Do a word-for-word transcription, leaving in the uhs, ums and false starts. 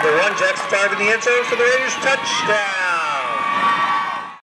number one, Jackson five in the end zone for the Raiders touchdown.